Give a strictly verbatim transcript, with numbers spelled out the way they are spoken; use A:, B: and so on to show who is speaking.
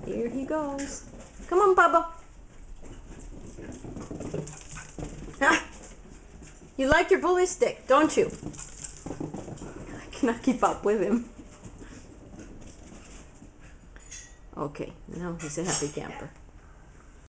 A: Here he goes. Come on, Bubba. Ah, you like your bully stick, don't you? I cannot keep up with him. Okay, now he's a happy camper.